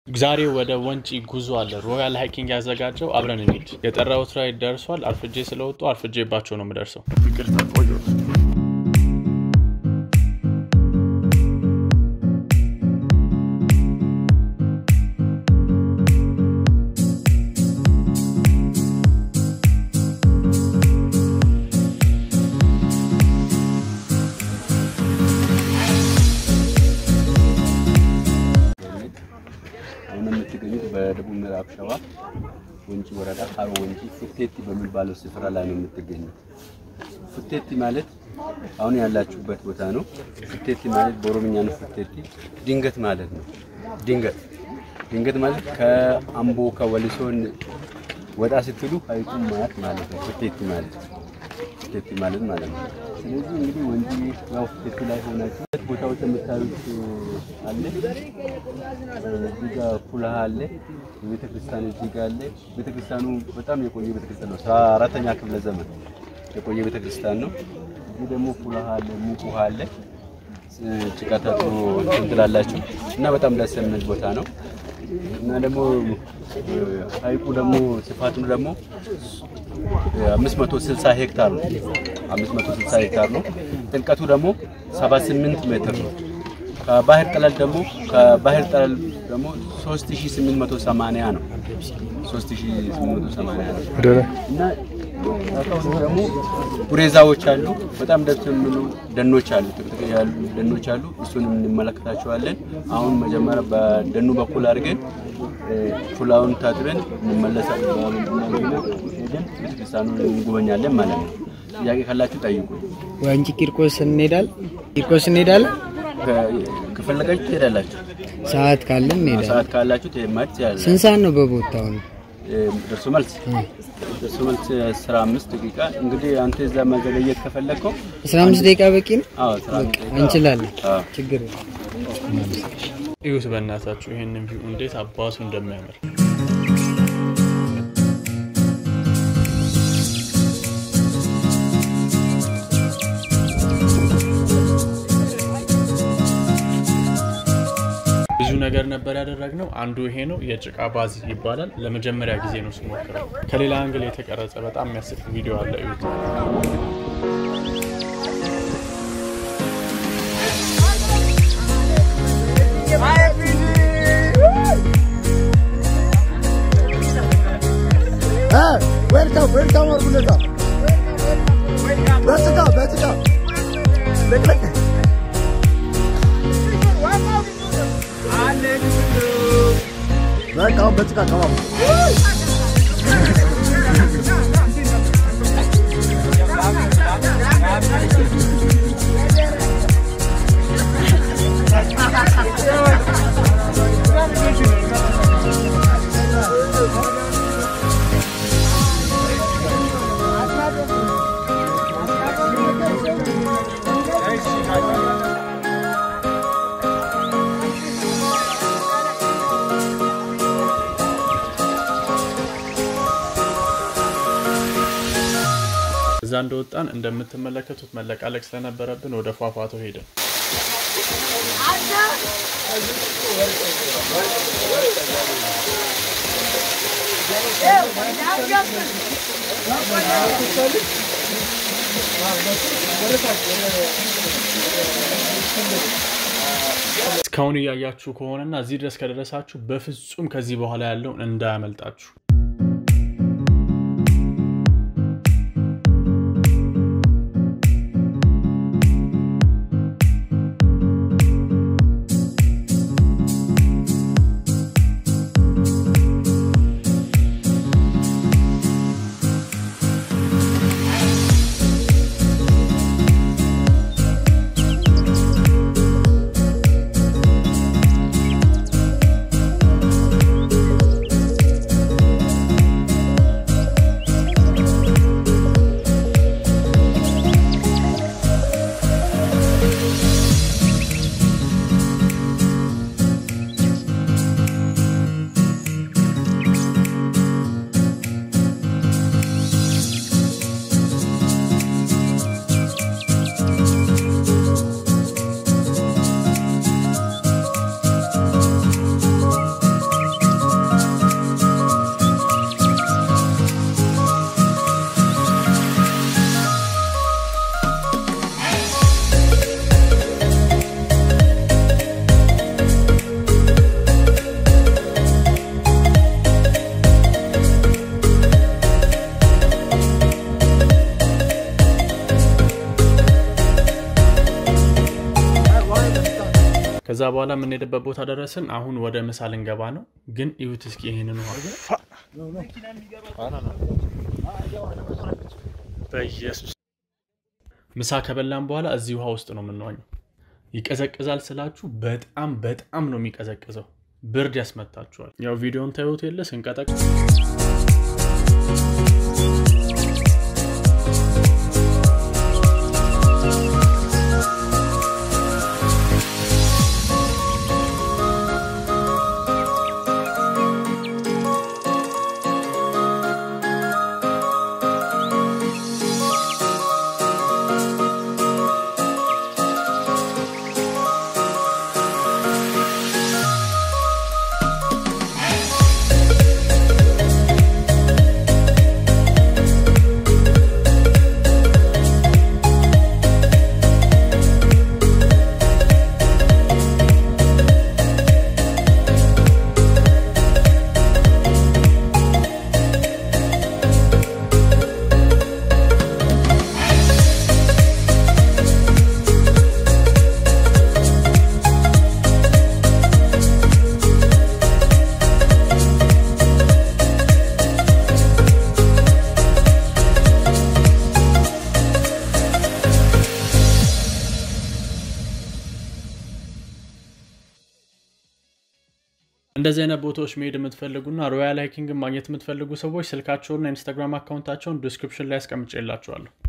ዛሬ ወደ ወንጪ ጉዞ አለ ሮያል ሃይኪንግ ያዘጋጀው አብረን እንሂድ የጠራው ትራይ ደርሷል አርፍጄ ስለወጡ አርፍጄባቸው ነው የምደርሰው ይቅርታ ቆዩ በደቡብ ምዕራብ ሸዋ ወንጪ ወረዳ ካሮ ወንጪ ፍቴቲ በሚባለው ስፍራ ላይ ነው የምትገኙት። ፍቴቲ ማለት አሁን ያላችሁበት ቦታ ነው። ፍቴቲ ማለት በኦሮምኛ ነው ፍቴቲ ድንገት ማለት ነው። ድንገት ማለት ከአምቦ ከወሊሶን ወጣ ስትሉ ሀይቁን ማየት ማለት ነው። ፍቴቲ ማለት ነው። ስለዚህ እንግዲህ ወንጪ ያው ፍቴቲ ላይ ሆናችሁ ቦታዎች የምታዩት አለ እዚህ ጋር ኩላሃ አለ ቤተክርስቲያን እዚህ ጋር አለ ቤተክርስቲያኑ በጣም የቆየ ቤተክርስቲያን ነው 14ኛ ክፍለ ዘመን የቆየ ቤተክርስቲያን ነው እዚህ ደግሞ ኩላሃ አለ ሙቁሃ አለ ጭቃታቱ እንትላላችሁ እና በጣም ደስ የሚል ቦታ ነው እና ደግሞ ሀይቁ ደግሞ ስፋቱ ደግሞ 560 ሄክታር ነው 560 ሄክታር ነው ጥልቀቱ ደግሞ 78 ሜትር ነው ከባህር ጠለል ደግሞ 3880 ነው 3880 ነው እና ደግሞ ጉሬዛዎች አሉ በጣም ደስ የሚሉ ደኖች አሉ ጥቅጥቅ ያሉ ደኖች አሉ እሱንም እንመለከታቸዋለን አሁን መጀመሪያ በደኑ በኩል አድርገን ፉላውን ታጥበን እንመለሳለን ሄደን ክርስቲያኑን እንጎበኛለን ማለት ነው ያቂ ካላችሁ ጠይቁ ወንጪ ቂርቆስ እንሄዳለን ከፈለጋችሁ ትሄዳላችሁ ሰዓት ካለን እንሄዳለን ሰዓት ካላችሁ ትሄማት ያለ ስንት ሰዓት ነው በቦታው ደርሶ መልስ 15 ደቂቃ እንግዲህ አንተ እዛ ማዘገየት ከፈለከው 15 ደቂቃ በቂ ነው አዎ 15 እንችላለን ችግር ይሁስ በእናታችሁ ይሄንን ቪው እንዴት አባሱ እንደሚያምር ብዙ ነገር ነበር ያደረግነው አንዱ ይሄ ነው የጭቃ ባዝ ይባላል ለመጀመሪያ ጊዜ ነው ስሞክረው ከሌላ አንግል የተቀረጸ በጣም የሚያስቅ ቪዲዮ አለ እዩት welcome Orguleta Betska Look Welcome Betska come on እዛ እንደወጣን እንደምትመለከቱት መለቃለቅ ስለነበረብን ወደ ፏፏቶ ሄደን እስካሁን ያያችሁ ከሆነና እዚህ ድረስ ከደረሳችሁ በፍጹም ከዚህ በኋላ ያለው እንዳያመልጣችሁ ከዛ በኋላ ምን ሄደበት ቦታ ደረስን አሁን ወደ ምሳ ልንገባ ነው ግን እዩት እስኪ ይሄንን ውሃ በኢየሱስ ምሳ ከበላን በኋላ እዚህ ውሃ ውስጥ ነው የምንዋኘው ይቀዘቅዛል ስላችሁ በጣም ነው የሚቀዘቅዘው ብርድ ያስመታችኋል ያው ቪዲዮን ታዩት የለ ስንቀጠቅ እንደዚህ አይነት ቦታዎች መሄድ የምትፈልጉና ሮያል ሃይኪንግ ማግኘት የምትፈልጉ ሰዎች ስልካቸውና ኢንስታግራም አካውንታቸውን ዲስክሪፕሽን ላይ አስቀምጬላችኋለሁ